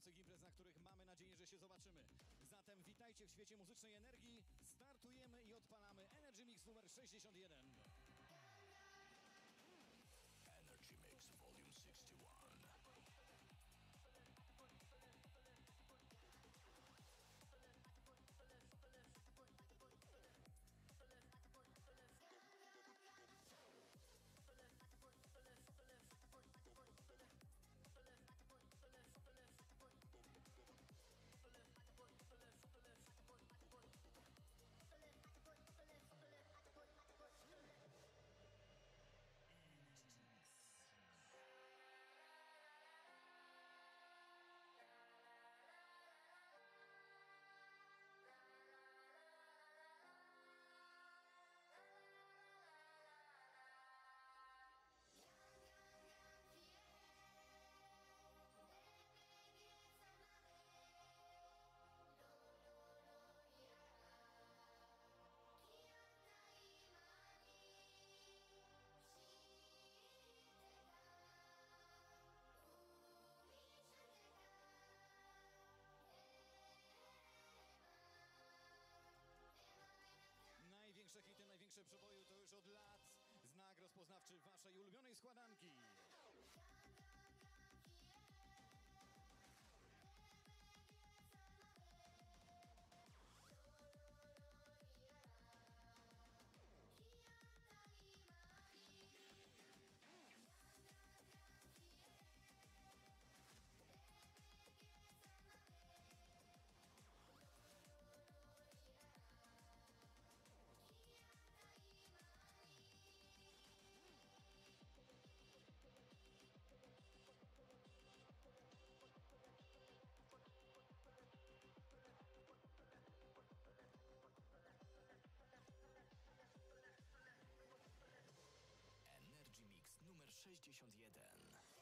imponujących imprez, na których mamy nadzieję, że się zobaczymy. Zatem witajcie w świecie muzycznej energii. Startujemy i odpalamy Energy Mix numer 61. Energy Mix Volume 61. Największe hity, największe przeboju to już od lat znak rozpoznawczy waszej ulubionej składanki. Energy Mix numer 61.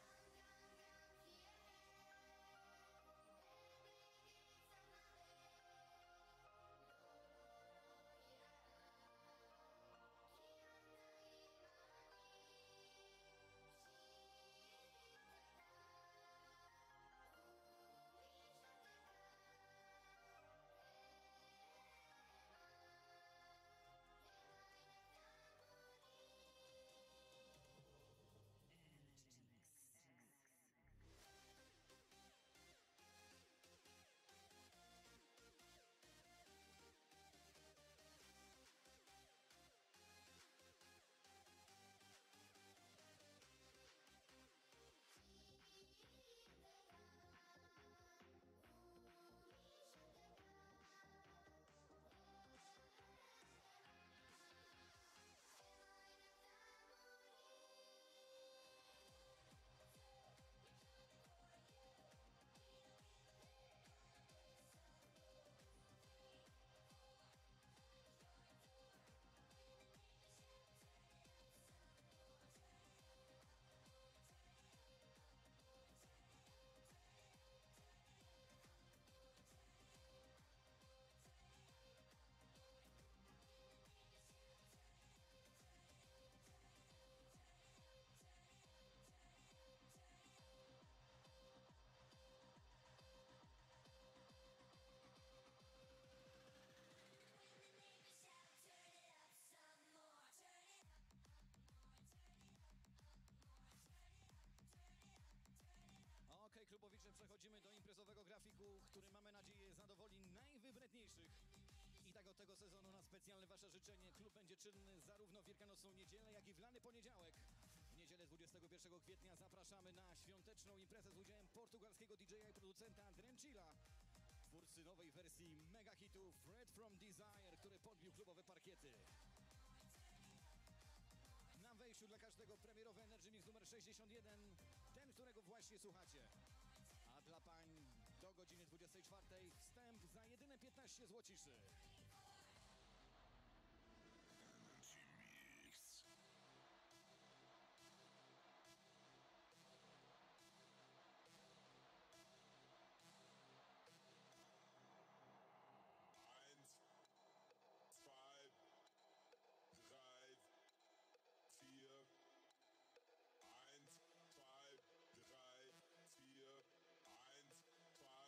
Okej, klubowicze, przechodzimy do imprezowego grafiku, który mamy nadzieję zadowoli najwybredniejszych. I tak od tego sezonu na specjalne wasze życzenie klub będzie czynny zarówno w wielkanocną niedzielę, jak i w lany poniedziałek. W niedzielę 21 kwietnia zapraszamy na świąteczną imprezę z udziałem portugalskiego DJ-a i producenta Drenchilla, twórcy nowej wersji mega hitu Fred from Desire, który podbił klubowe parkiety. Na wejściu dla każdego premierowy Energy Mix numer 61, ten, którego właśnie słuchacie. A dla pań do godziny 24 wstęp za jedyne 15 złociszy. Energy Mix. Eins, zwei, drei, vier. Eins, zwei, drei, vier. Eins, zwei.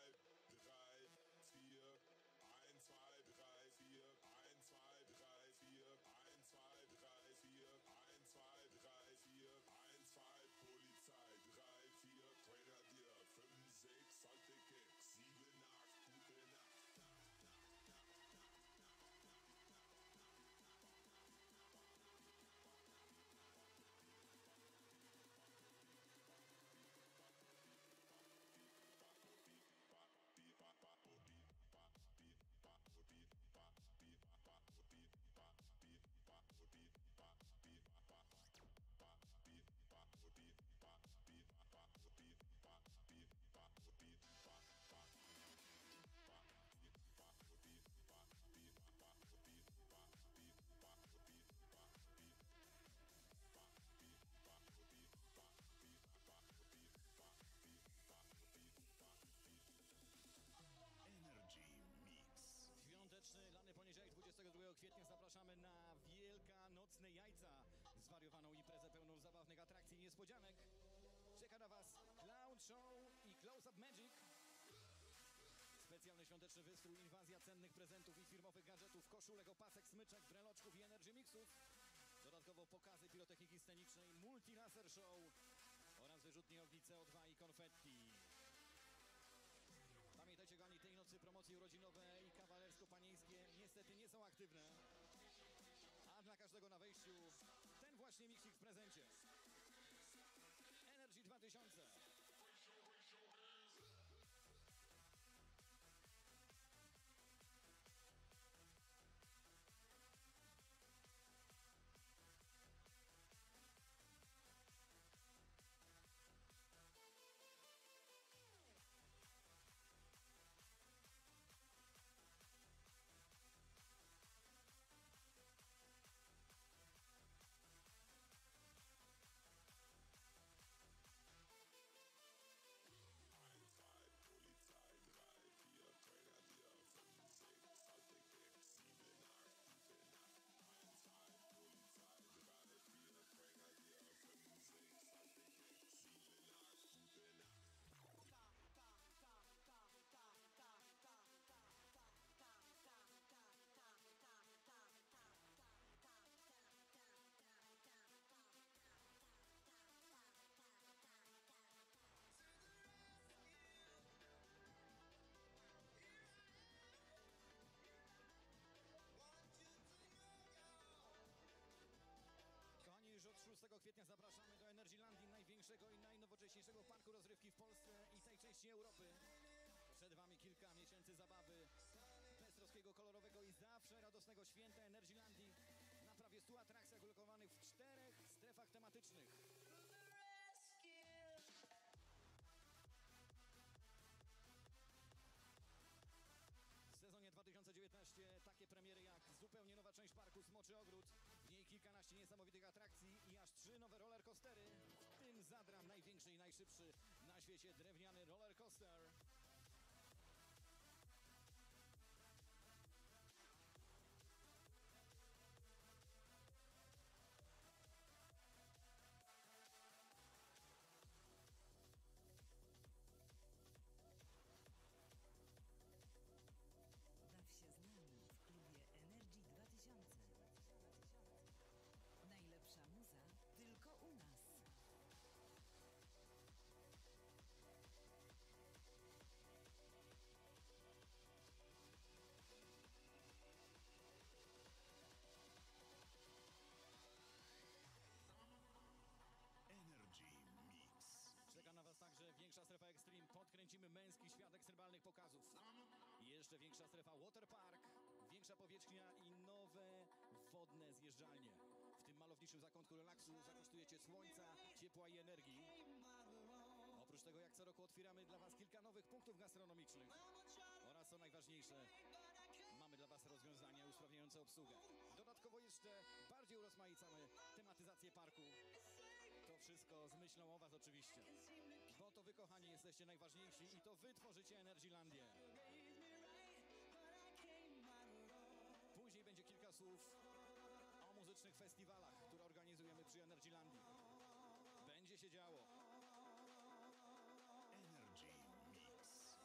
zapraszamy na wielkanocne jajca. Zwariowaną imprezę pełną zabawnych atrakcji i niespodzianek. Czeka na Was Clown Show i Close Up Magic. Specjalny świąteczny wystrój, inwazja cennych prezentów i firmowych gadżetów, koszulek, opasek, smyczek, breloczków i energy mixów. Dodatkowo pokazy pirotechniki scenicznej, multi-laser show oraz wyrzutnie ogni CO2 i konfetti. Pamiętajcie, kochani, tej nocy promocje urodzinowe i kawalersko-panieńskie niestety nie są aktywne. A dla każdego na wejściu ten właśnie miksik w prezencie. Energy 2000. Kochani, już od 6 kwietnia zapraszamy do Energylandii, największego i najnowocześniejszego parku rozrywki w Polsce i tej części Europy. Przed Wami kilka miesięcy zabawy, beztroskiego, kolorowego i zawsze radosnego święta Energylandii na prawie 100 atrakcjach ulokowanych w 4 strefach tematycznych. W sezonie 2019 takie premiery jak zupełnie nowa część parku Smoczy Ogród, w niej kilkanaście niesamowitych atrakcji i aż 3 nowe rollercoastery, w tym Zadran, największy i najszybszy na świecie drewniany rollercoaster. Baw się z nami w klubie Energy 2000. Najlepsza muza tylko u nas. Energy Mix. Czeka na Was także większa strefa Extreme. Podkręcimy męski świat ekstremalnych pokazów. I jeszcze większa strefa Waterpark, większa powierzchnia i nowe wodne zjeżdżalnie. W tym malowniczym zakątku relaksu zakosztujecie słońca, ciepła i energii. Oprócz tego, jak co roku, otwieramy dla Was kilka nowych punktów gastronomicznych. Oraz co najważniejsze, mamy dla Was rozwiązania usprawniające obsługę. Dodatkowo jeszcze bardziej urozmaicamy tematyzację parku. To wszystko z myślą o Was oczywiście. Bo to Wy, kochani, jesteście najważniejsi i to Wy tworzycie Energylandię. Później będzie kilka słów o muzycznych festiwalach, które organizujemy przy Energylandii. Będzie się działo. Energy Mix.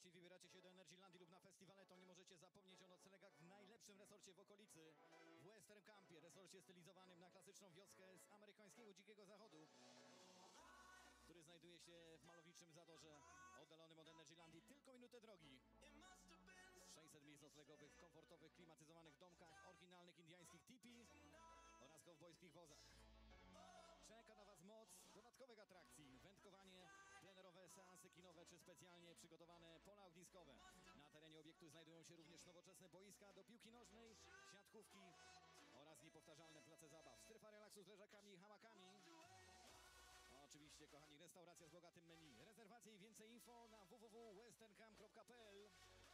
jeśli wybieracie się do Energylandii lub na festiwale, to nie możecie zapomnieć o noclegach w najlepszym resorcie w okolicy, w Western Campie, resorcie stylizowanym na klasyczną wioskę z amerykańskiego dzikiego zachodu, który znajduje się w malowniczym Zadorze, oddalonym od Energylandii tylko minutę drogi. 600 miejsc noclegowych w komfortowych, klimatyzowanych domkach, oryginalnych indiańskich tipi oraz kowbojskich wozach. Czeka na Was moc dodatkowych atrakcji, wędkowanie, plenerowe seanse kinowe czy specjalnie przygotowane pola ogniskowe. Na terenie obiektu znajdują się również nowoczesne boiska do piłki nożnej, siatkówki oraz niepowtarzalne place zabaw. Strefa relaksu z leżakami i hamakami. Oczywiście, kochani, restauracja z bogatym menu. Rezerwacje i więcej info na www.westerncamp.pl.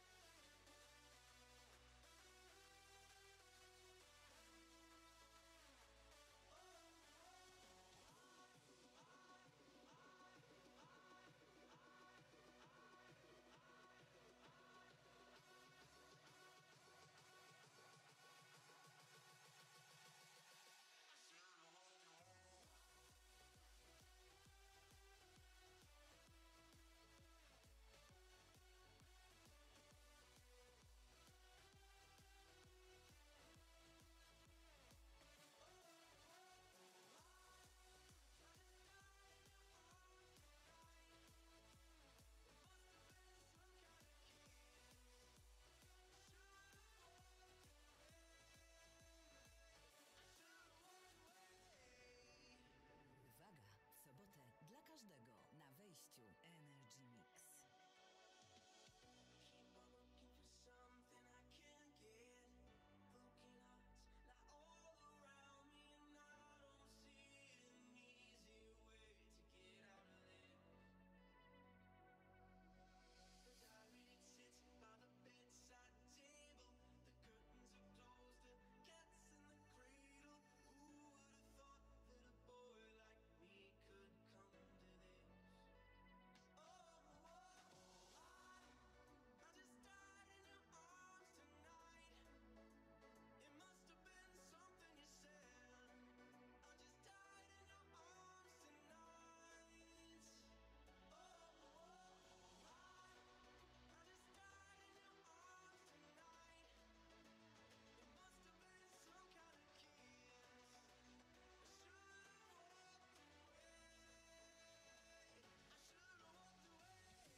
Uwaga! W sobotę dla każdego na wejściu Energy Mix. Keep on looking for something I can't get. Broken hearts lie all around me, and I don't see an easy way to get out of this. The diary sits by the bedside table. The curtains are closed, the cat's in the cradle. Who would have thought that a boy like me could come to this? I just died in your arms tonight. It must have been something you said. I just died in your arms tonight. I just died in your arms tonight. It must have been some kind of kiss. I should have walked away. I should have walked away.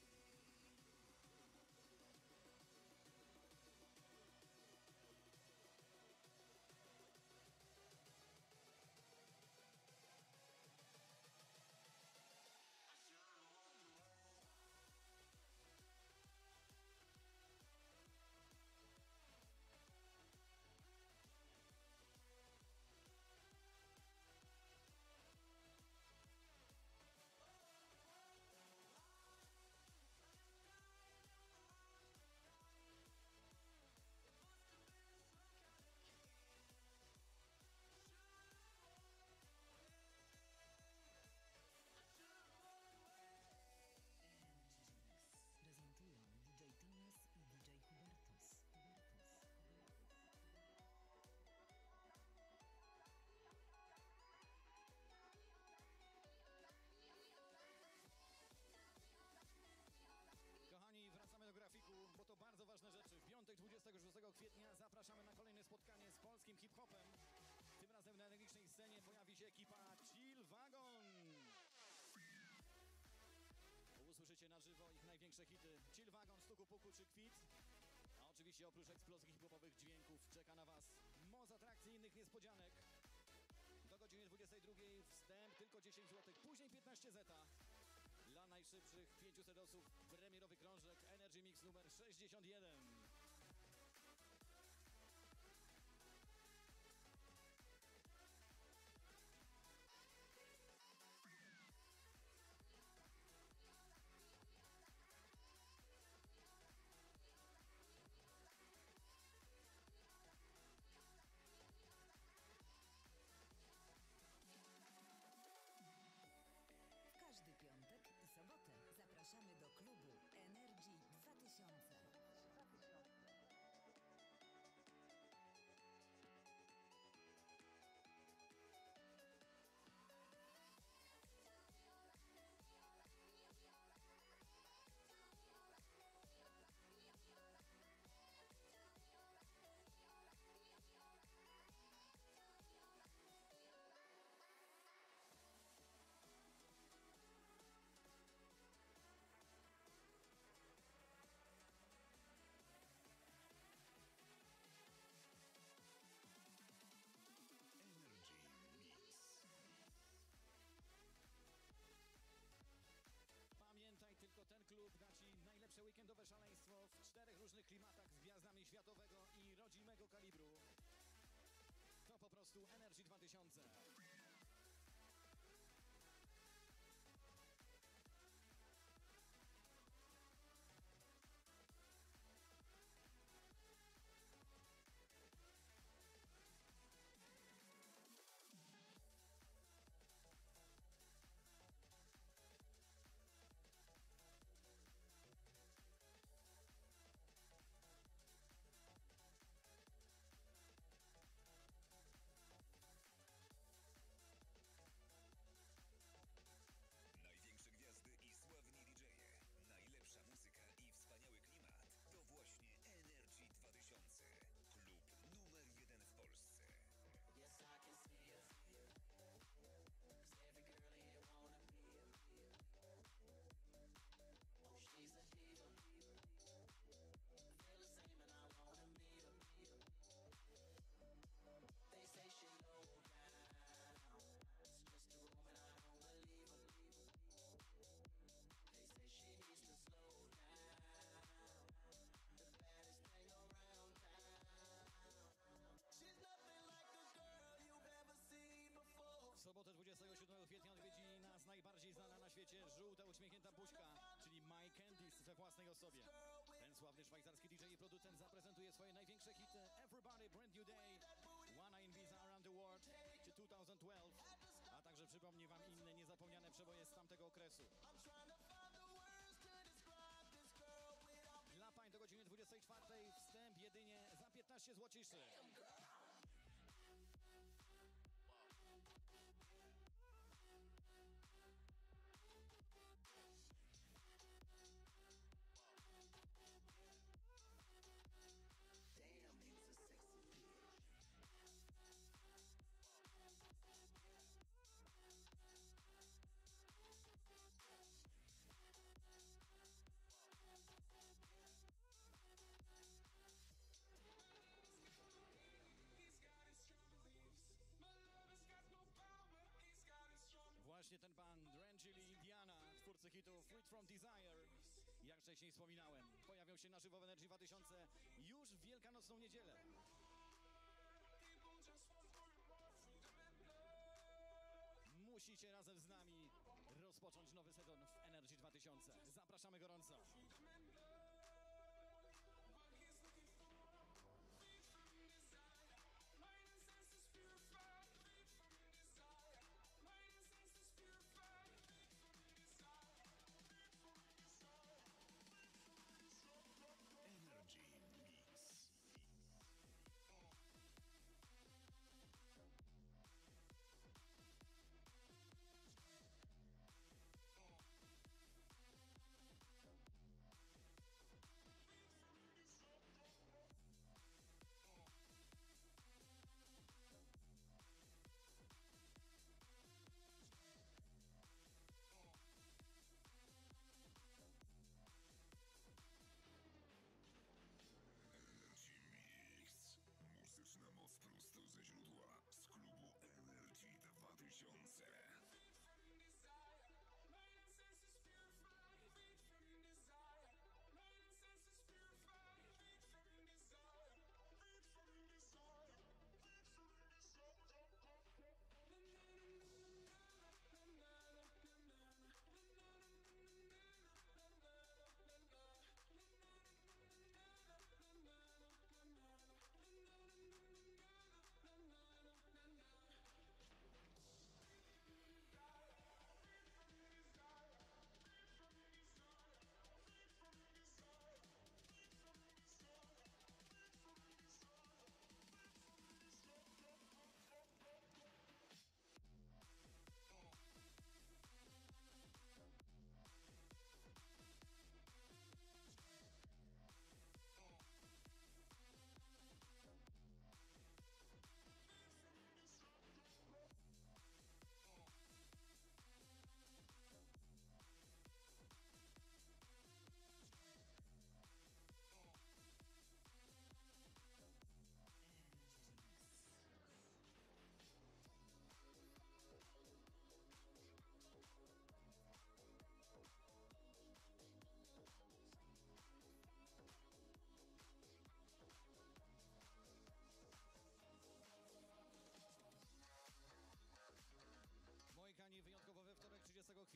I should have walked away. Energy Mix. Prezentują DJ Tomas i DJ Hubertus. Kochani, wracamy do grafiku, bo to bardzo ważne rzeczy. W piątek 26 kwietnia zapraszamy na kolejne spotkanie z polskim hip-hopem. Tym razem na energicznej scenie pojawi się ekipa Chill Wagon. Usłyszycie na żywo ich największe hity. Chill Wagon, Stuku Puku czy Kwit. A oczywiście oprócz eksplozji hip-hopowych dźwięków czeka na Was moc atrakcji i innych niespodzianek. Do godziny 22 wstęp tylko 10 zł, później 15 zeta. Dla najszybszych 500 osób premierowy krążek Energy Mix numer 61. W każdy piątek i sobotę zapraszamy do klubu Energy 2000. różnych klimatach z gwiazdami światowego i rodzimego kalibru. To po prostu Energy 2000. Największe gwiazdy i sławni DJ-e, najlepsza muzyka i wspaniały klimat to właśnie Energy 2000. Klub numer 1 w Polsce. Yes, I can see her. 'Cause every girl here wanna be her. Oh, she's a diva. I feel the same and I wanna meet her. They say she low down. It's just a room and I don't believe her. They say she needs to slow down. The baddest thing around town. She's nothing like a girl you've ever seen before. W sobotę 27 kwietnia odwiedzi nas najbardziej znana na świecie żółta uśmiechnięta buźka, czyli My Candice we własnej osobie. Ten sławny szwajcarski DJ i producent zaprezentuje swoje największe hity Everybody, Brand New Day, Wanna in Visa Around the World czy 2012, a także przypomni wam inne niezapomniane przeboje z tamtego okresu. Dla pań do godziny 24 wstęp jedynie za 15 złociszy. Damn, he's a sexy bitch. Właśnie ten pan Drangeli Indiana, twórcy hitu Freed from Desire, jak wcześniej wspominałem, pojawią się na żywo w Energy 2000 już w Wielkanocną niedzielę. Musicie razem z nami rozpocząć nowy sezon w Energy 2000. Zapraszamy gorąco. Energy Mix.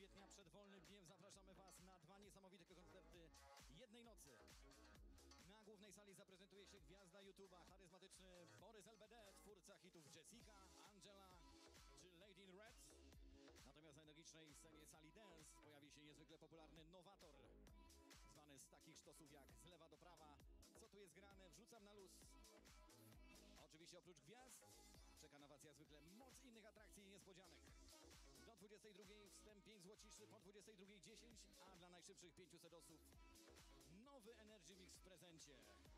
kwietnia przed wolnym dniem zapraszamy Was na 2 niesamowite koncerty jednej nocy. Na głównej sali zaprezentuje się gwiazda YouTube'a, charyzmatyczny Borys LBD, twórca hitów Jessica, Angela czy Lady in Red. Natomiast na energicznej scenie sali dance pojawi się niezwykle popularny nowator, zwany z takich sztosów jak z lewa do prawa, co tu jest grane, wrzucam na luz. Oczywiście oprócz gwiazd czeka na Was jak zwykle moc innych atrakcji i niespodzianek. Do 22 wstęp 5 złociszy, po 22 10, a dla najszybszych 500 osób nowy Energy Mix w prezencie.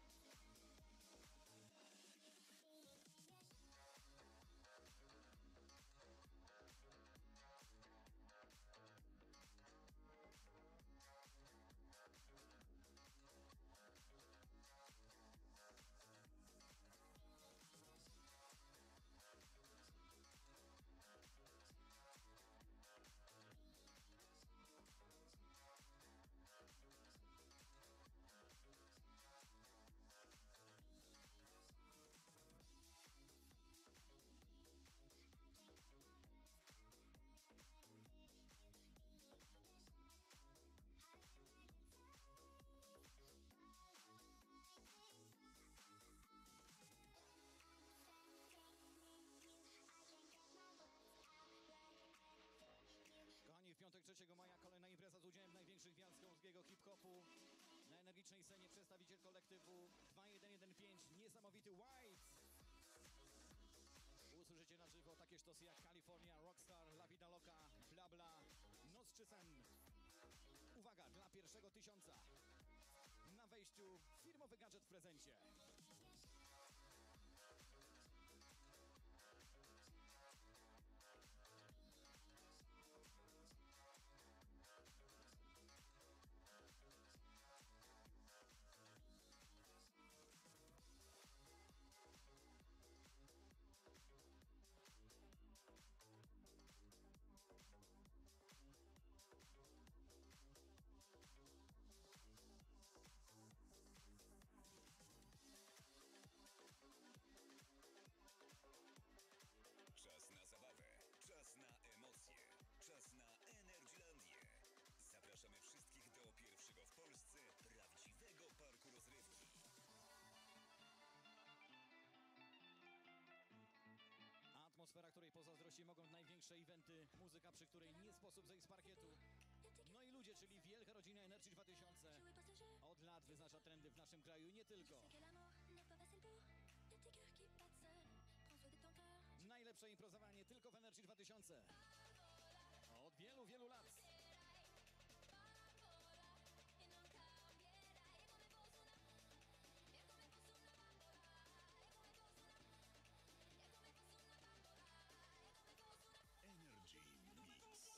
Kochani, w piątek 3 maja kolejna impreza z udziałem największych gwiazd polskiego hip-hopu. Na energicznej scenie przedstawiciel kolektywu 2115, niesamowity White. Usłyszycie na żywo takie sztosy jak California, Rockstar, La Vida Loca, Bla Bla, Noc czy Sen. Uwaga, dla pierwszego 1000 na wejściu firmowy gadżet w prezencie. Czas na zabawę, czas na emocje, czas na Energylandię. Zapraszamy wszystkich do pierwszego w Polsce prawdziwego parku rozrywki. Atmosfera, której pozazdrościć mogą największe eventy, muzyka, przy której nie sposób zejść z parkietu. No i ludzie, czyli wielka rodzina Energy 2000. Od lat wyznacza trendy w naszym kraju i nie tylko. Najlepsze improzowanie tylko w Energy 2000. Od wielu, wielu lat. Energy Mix.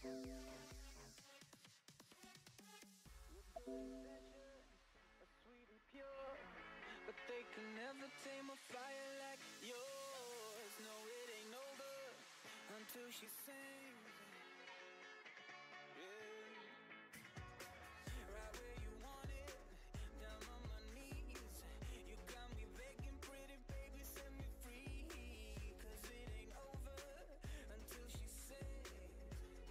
Sweet and pure, but they can never tame a fire like yours. No, it ain't over until she sings. Yeah. Right where you want it, down on my knees. You got me begging, pretty baby, set me free. 'Cause it ain't over until she says.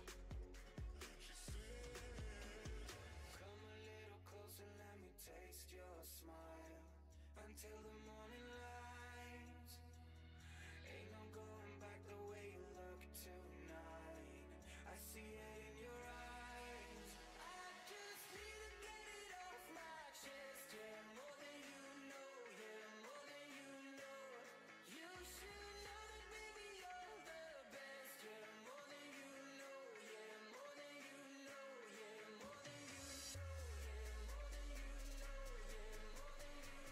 Come a little closer, let me taste your smile. Until the morning light. Ain't no going back the way you look tonight. I see it in your eyes. I just need to get it off my chest. Yeah, more than you know. Yeah, more than you know. You should know that, baby, you're the best. Yeah, more than you know. Yeah, more than you know. Yeah, more than you know. Yeah, more than you know. Yeah, more than you know.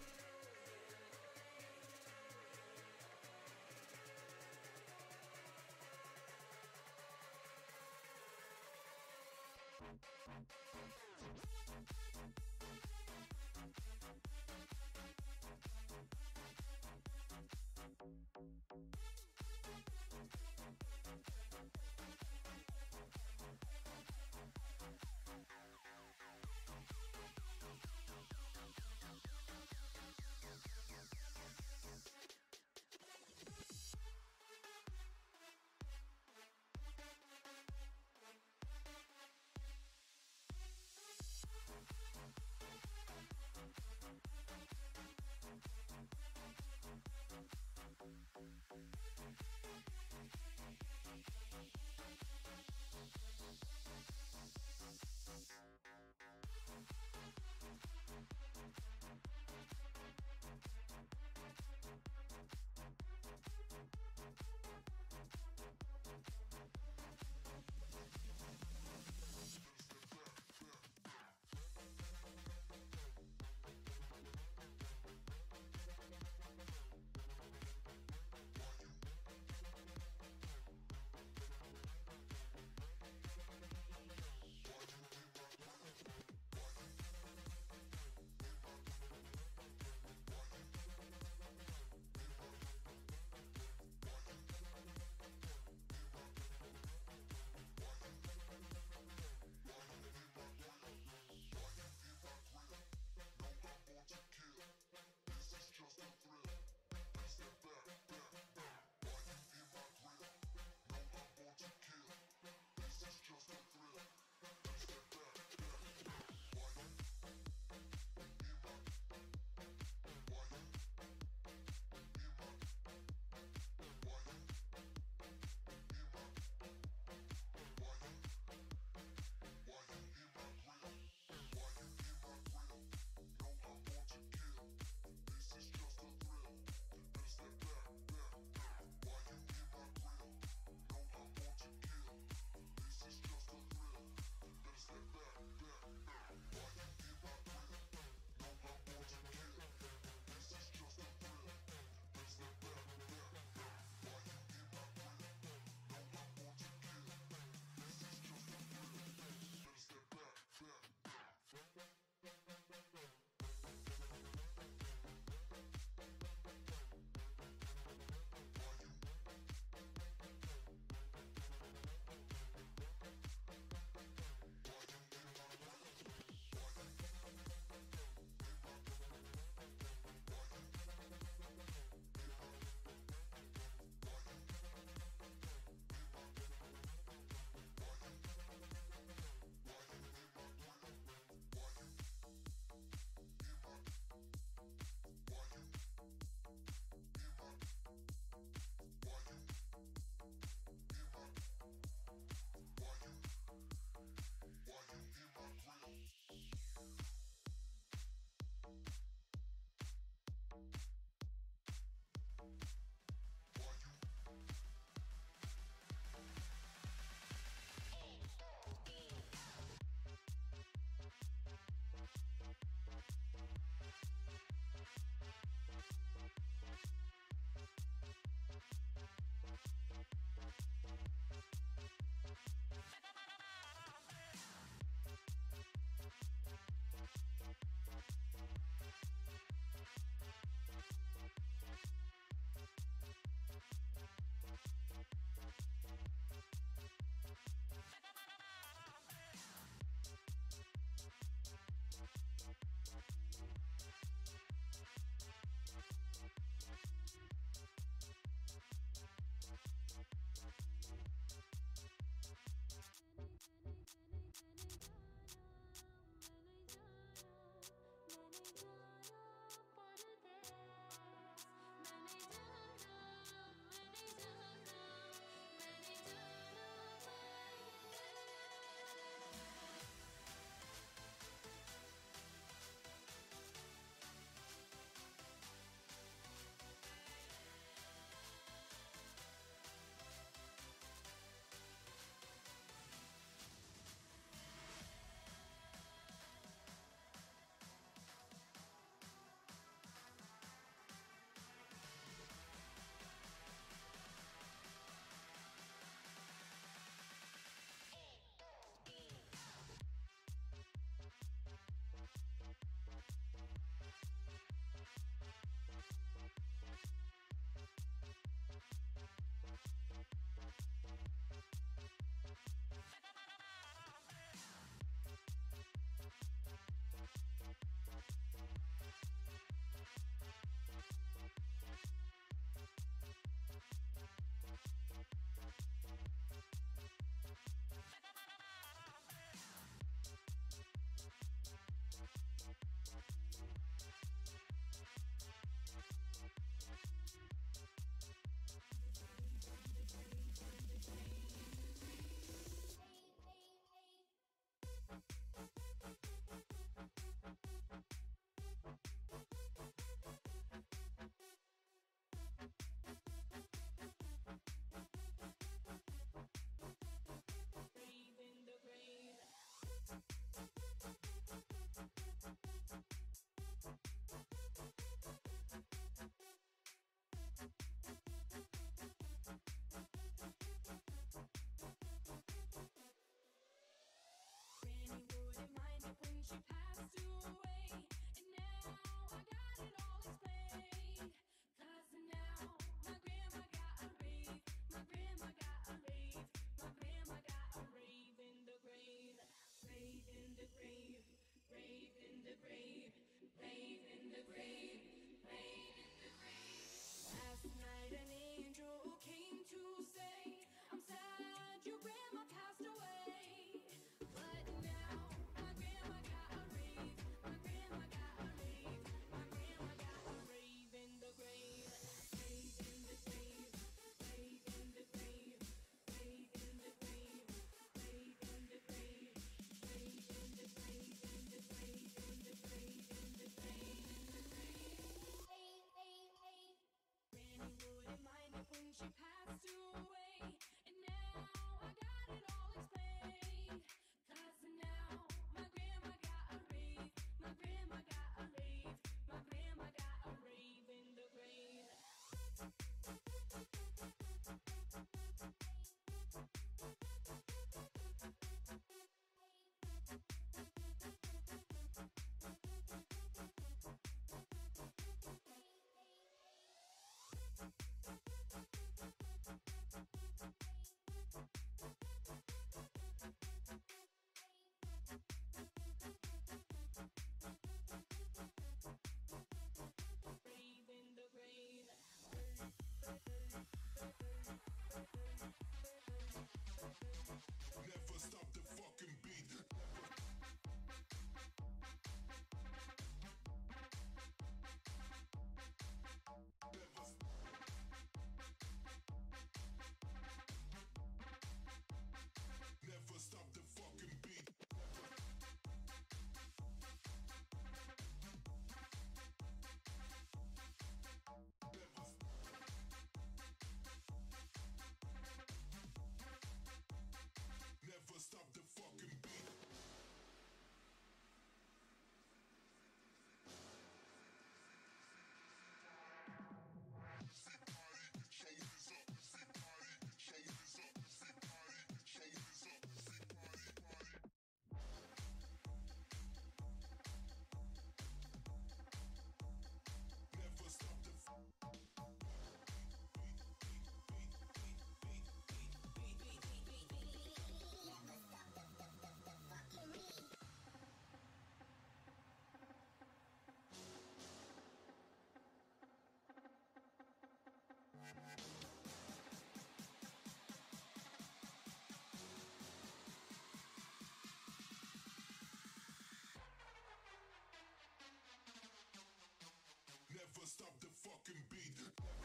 Never stop the fucking beat.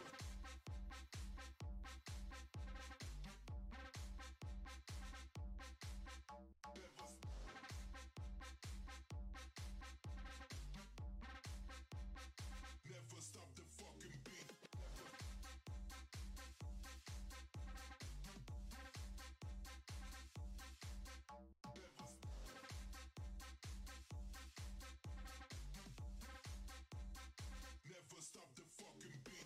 Never stop the fucking beat. Never stop the fucking beat.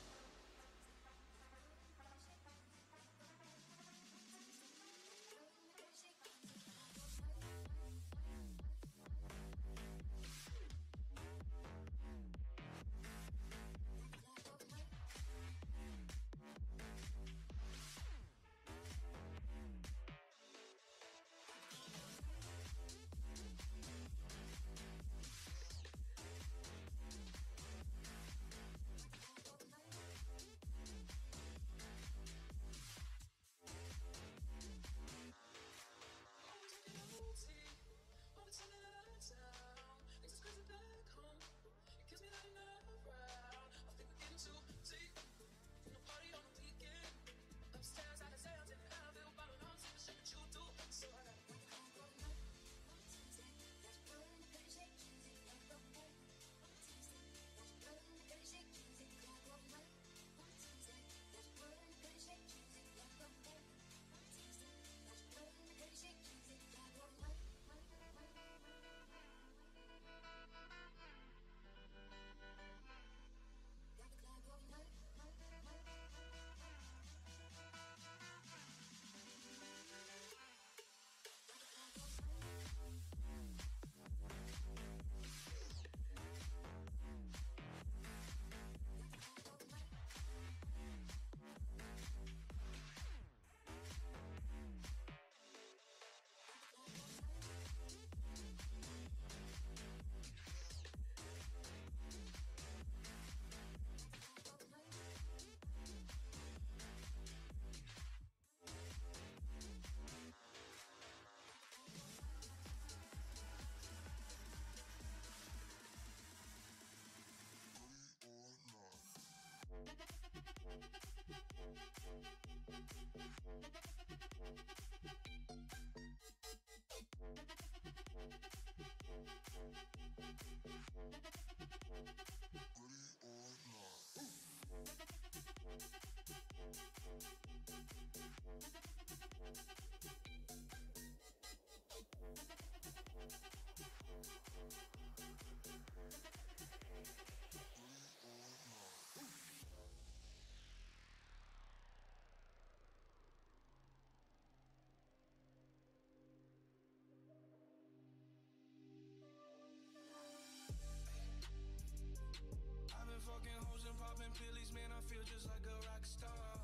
I've been fucking hoes and popping pillies, man, I feel just like a rock star.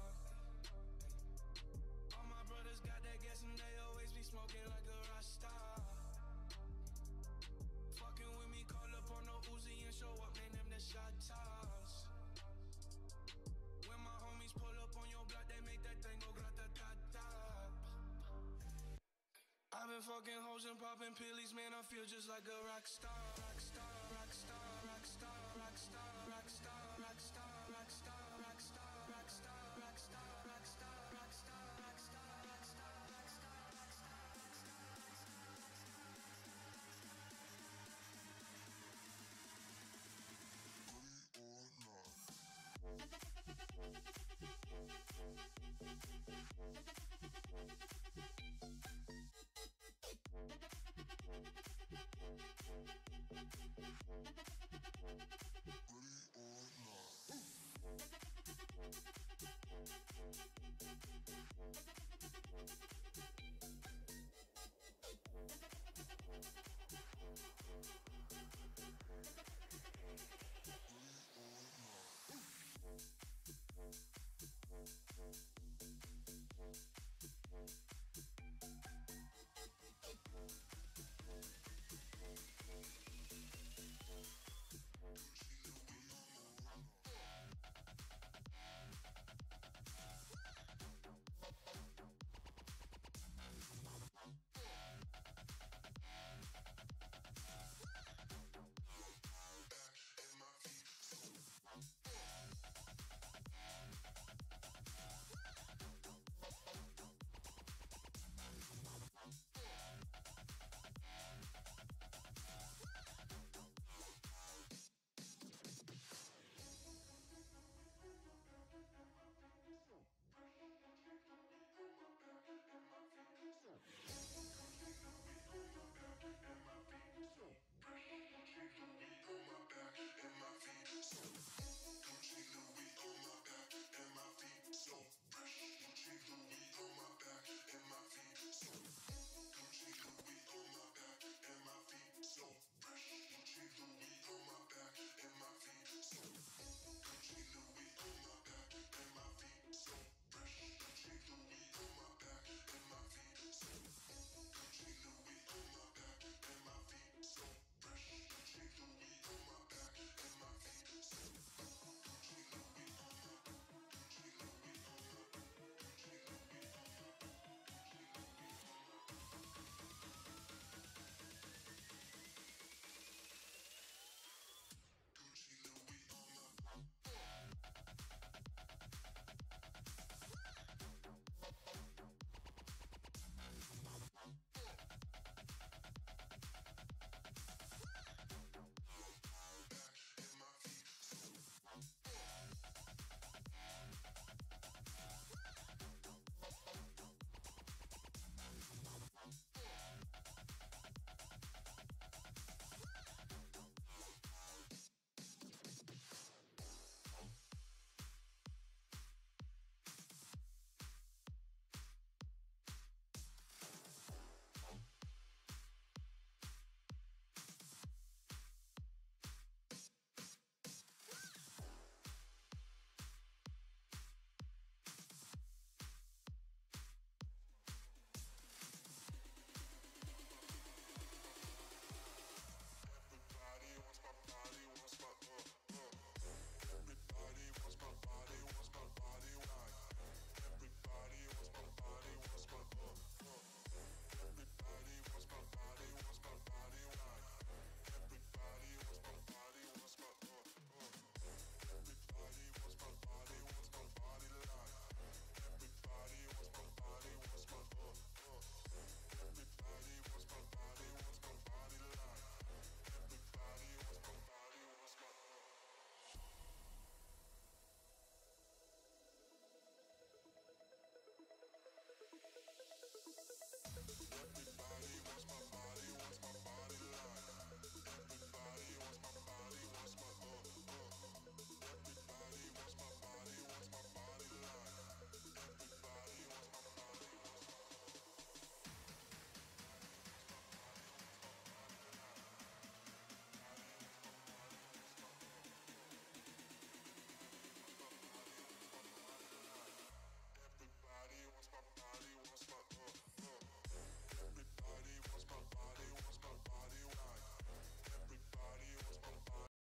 All my brothers got that gas and they always be smoking like a rock star. Fucking with me, call up on the Uzi and show up, man, them the shot toss. When my homies pull up on your block, they make that thing go grata-ta-ta. I've been fucking hoes and popping pillies, man, I feel just like a rock star. Rock star, rock star, rock star, rock star, rock star, rock star, rock star, rock star, rock star, rock star, rock star, rock star, rock star, rock star, rock star, rock star. Ready or not.